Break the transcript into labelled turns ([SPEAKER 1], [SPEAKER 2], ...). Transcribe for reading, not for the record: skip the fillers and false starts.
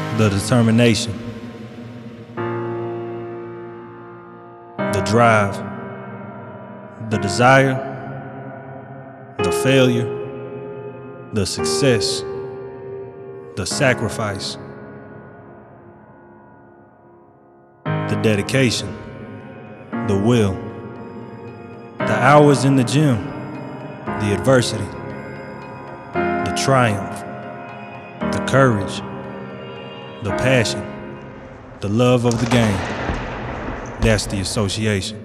[SPEAKER 1] the determination, the drive, the desire, the failure, the success, the sacrifice, the dedication, the will, the hours in the gym, the adversity, the triumph, the courage, the passion, the love of the game. That's the association.